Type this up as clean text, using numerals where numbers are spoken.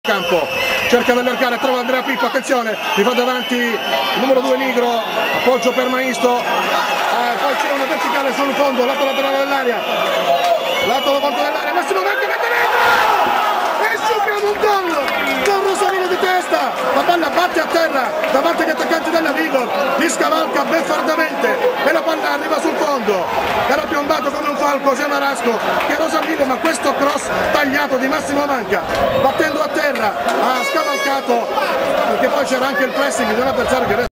Campo cerca di allargare, trova Andrea Pippo, attenzione, li fa davanti il numero 2 Nigro, appoggio per Maisto, poi c'è una verticale sul fondo, lato laterale dell'area, lato volta dell'area, Massimo mette dentro e subito un gol con Rosalino di testa, la palla batte a terra davanti agli attaccanti della Vigor, li scavalca beffardamente e la palla arriva sul fondo, era piombato come un falco sia Marasco che Rosalino, ma questo cross tagliato di Massimo Manca, battendo a terra ha scavalcato perché poi c'era anche il pressing di un avversario che